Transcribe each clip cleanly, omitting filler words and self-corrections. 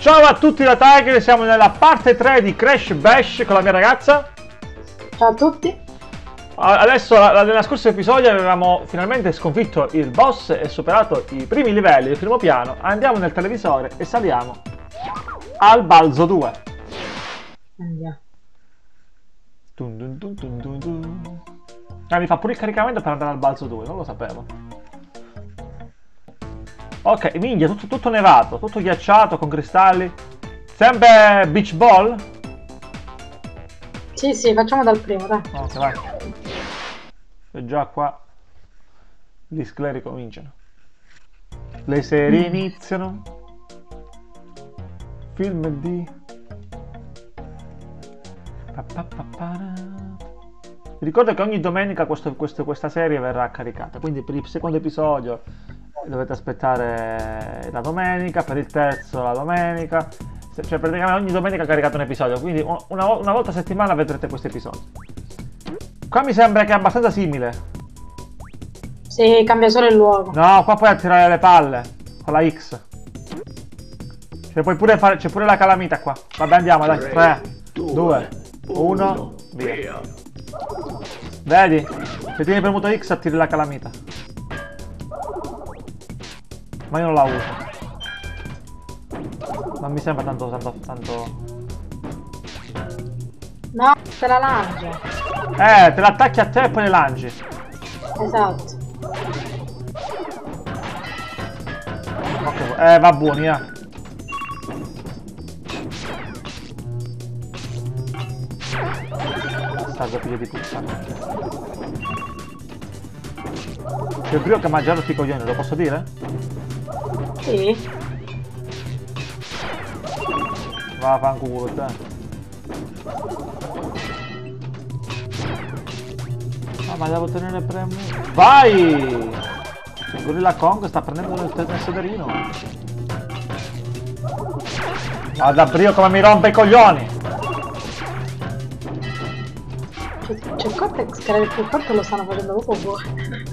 Ciao a tutti da Tiger, siamo nella parte 3 di Crash Bash con la mia ragazza. Ciao a tutti. Adesso, nella scorso episodio avevamo finalmente sconfitto il boss e superato i primi livelli del primo piano. Andiamo nel televisore e saliamo al balzo 2. Andiamo. Mi fa pure il caricamento per andare al balzo 2, non lo sapevo. Ok, minchia, tutto nevato, tutto ghiacciato con cristalli. Sempre beach ball? Sì, facciamo dal primo, dai. Ok, vai. E già qua gli scleri cominciano. Le serie iniziano. Film di... Vi ricordo che ogni domenica questa serie verrà caricata, quindi per il secondo episodio dovete aspettare la domenica, per il terzo la domenica, cioè praticamente ogni domenica caricato un episodio, quindi una volta a settimana vedrete questo episodio. Qua mi sembra che è abbastanza simile. Sì, cambia solo il luogo. No, qua puoi attirare le palle con la X. Cioè puoi pure fare, c'è pure la calamita qua. Vabbè, andiamo, dai, 3, 2, 1, via. Vedi? Se tieni premuto X attiri la calamita. Ma io non la uso. Non mi sembra tanto... No, te la lancia. Te l'attacchi a te e poi le lanci. Esatto. Ok, va buoni, Salve figlio di puttana. C'è il brio che ha mangiato sti coglioni, lo posso dire? Sì. Va, fanculo te. Ma devo tenere premuto. Vai! Il Gorilla Kong sta prendendo nel sederino. Guarda brio come mi rompe i coglioni! C'è il Cortex che era più forte, lo stanno facendo dopo voi.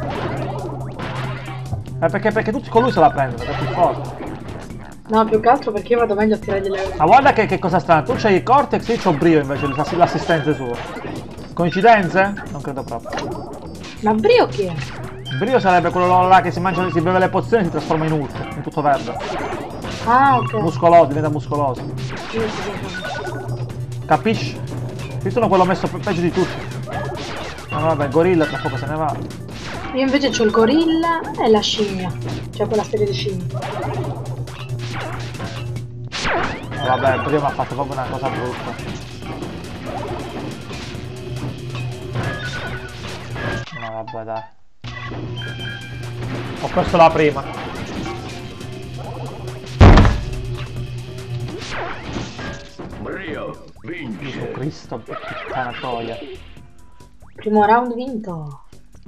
Perché tutti con lui se la prendono, è più forte. No, più che altro perché io vado meglio a tirare le... Ma guarda che cosa strano, tu c'hai il Cortex e io c'ho Brio invece, l'assistente suo. Coincidenze? Non credo proprio. Ma Brio chi è? Brio sarebbe quello là che si mangia, si beve le pozioni e si trasforma in urso, in tutto verde. Ah, ok. Muscoloso, diventa muscoloso. Sì. Capisci? Io sono quello messo peggio di tutti. Ma vabbè, gorilla tra poco se ne va. Io invece c'ho il gorilla e la scimmia. Cioè quella serie di scimmie. Vabbè, prima ha fatto proprio una cosa brutta. No, vabbè, dai. Ho perso la prima. Brio vince. Cristo, che puttana troia. Primo round vinto.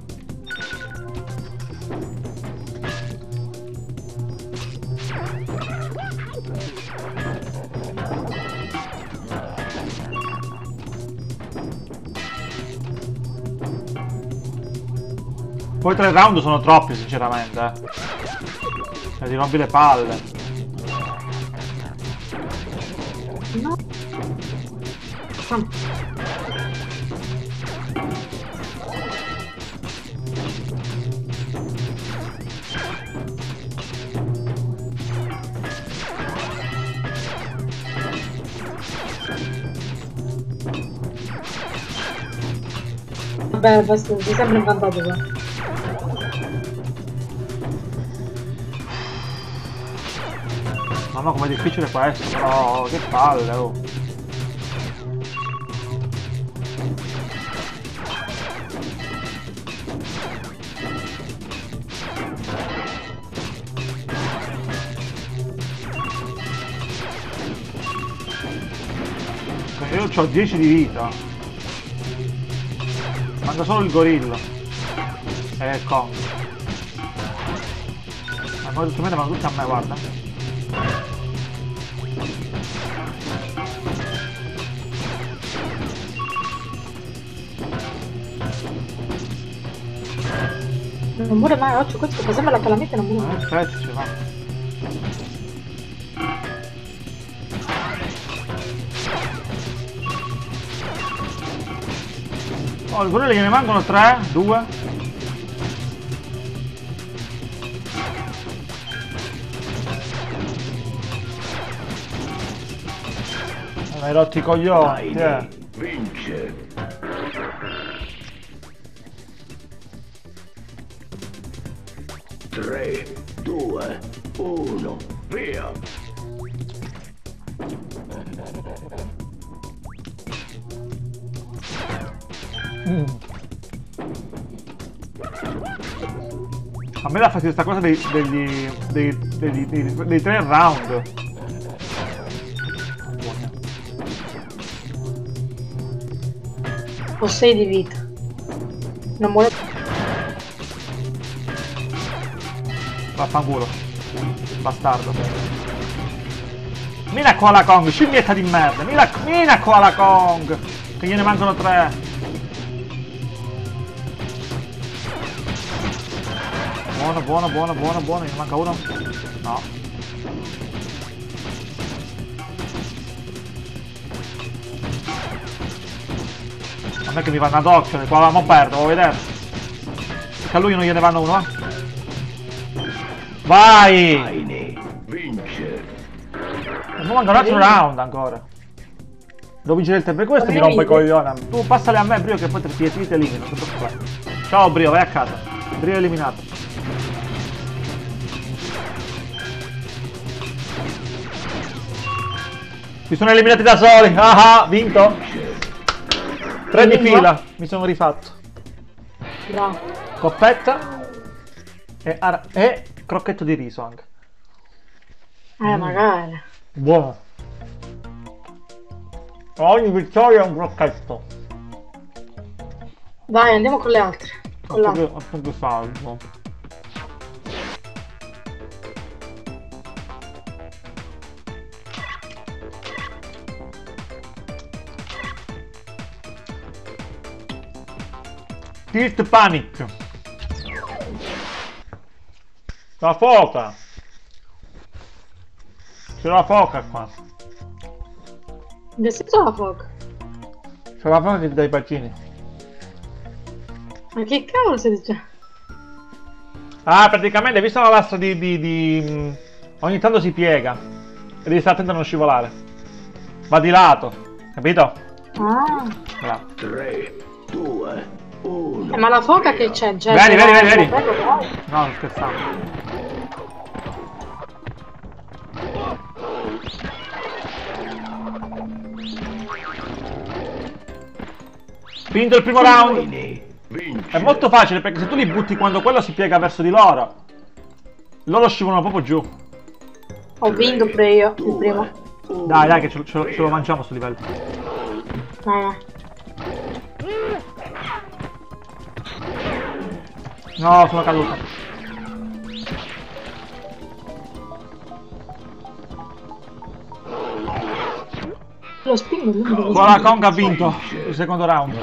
Poi 3 round sono troppi sinceramente. Cioè ti rompi le palle. No. Vabbè, basta, sei sempre in vantaggio qua. Mamma com'è difficile questo, però che palle, oh. Io ho 10 di vita. Manca solo il gorilla. E il Kong. Ma poi tutti vanno tutti a me, guarda. Non muore mai, occhio, questo fa sempre la calamita e non muore mai. Aspetta, ci va. Oh, il gorilla gliene mancano 3, 2. Mi hai rotto i coglioni, Vince. 3, 2, 1, via. A me dà fastidio sta cosa dei 3 round. Ho 6 di vita. Non muore. Vaffanculo. Bastardo. Mina Koala Kong, scimmietta di merda. Mina Koala Kong. Che gliene mancano 3. Buono, ne manca uno? No. A me che mi vanno ad occhio, qua mo perdo, vuoi vedere? Che a lui non gliene vanno uno, Vai! Vince. E mi manca un altro round ancora. Devo vincere il tempo, questo mi rompe i coglioni. Tu passale a me, Brio, che poi ti elimino. Ciao Brio, vai a casa. Brio è eliminato. Si sono eliminati da soli. Ah, vinto. 3 di fila. Mi sono rifatto. Bravo. Coppetta. E crocchetto di riso anche. Magari. Buono. Ogni vittoria è un crocchetto. Vai, andiamo con le altre. Con l'altra. Appunto salvo. Tilt Panic. La foca. C'è la foca qua. Che senso la foca? C'è la foca che ti dà i bacini. Ma che cavolo si dice? Ah, praticamente hai visto la lastra di... Ogni tanto si piega. E devi stare attento a non scivolare. Va di lato. Capito? Ah. Bravo. 3, 2, 1. Ma la foca che c'è? Vedi. No, non scherzando. Vinto il primo round. È molto facile perché se tu li butti quando quello si piega verso di loro, loro scivolano proprio giù. Ho vinto pure io, il primo. Dai, che ce lo mangiamo sto livello. No, sono caduto. Lo spingo lui. Koala Kong ha vinto il secondo round.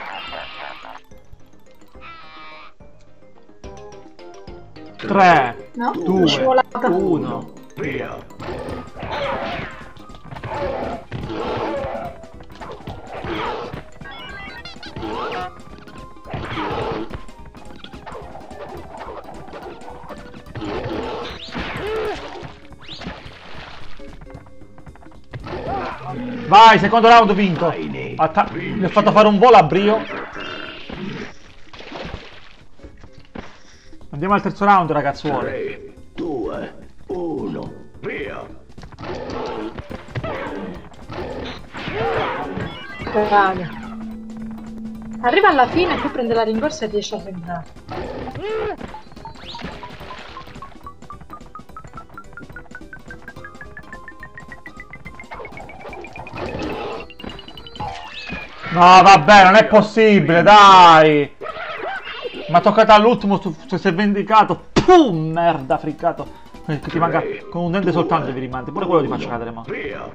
Tre, No, 2, scivolata. 1. Via. Vai, secondo round vinto. Mi ho fatto fare un volo a Brio. Andiamo al terzo round, ragazzuoli. 3, 2, 1, via. Raga. Arriva alla fine e poi prende la rincorsa e riesce a entrare. No, vabbè, non è possibile, dai. Ma toccata all'ultimo, si è vendicato. Pum, merda, friccato. Che ti manca con un dente soltanto devi rimanere. Pure quello ti faccio cadere, ma. Via.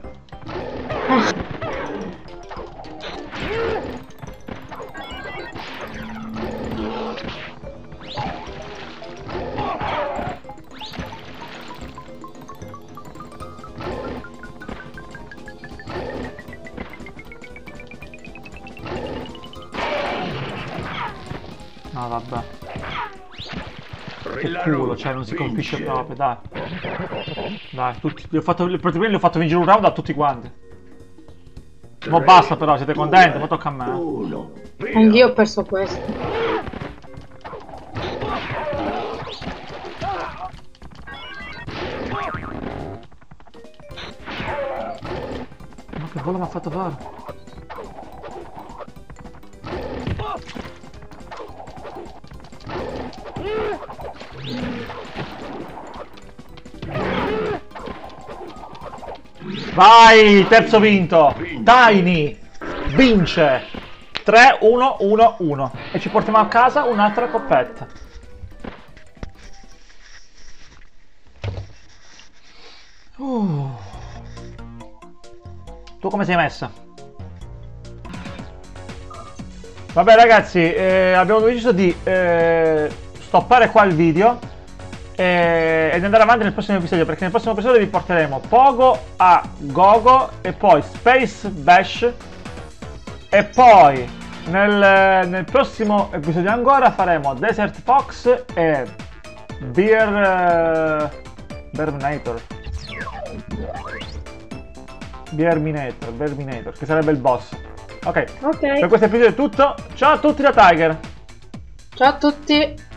No, vabbè. Che Rillaro culo, cioè non si colpisce vince. proprio, dai. Dai, tutti, praticamente li ho fatto vincere un round a tutti quanti. Ma Tre, basta però, siete due, contenti? Ma tocca a me. 1, via. Anch'io ho perso questo. Ma che volo mi ha fatto fare? Vai, terzo vinto. Tiny vince 3-1-1-1 e ci portiamo a casa un'altra coppetta. Tu come sei messa? Vabbè ragazzi, abbiamo deciso di stoppare qua il video ed andare avanti nel prossimo episodio, perché nel prossimo episodio vi porteremo Pogo a Gogo e poi Space Bash e poi nel prossimo episodio ancora faremo Desert Fox e Bearminator, che sarebbe il boss. Ok, per Ok. questo episodio è tutto. Ciao a tutti da Tiger. Ciao a tutti.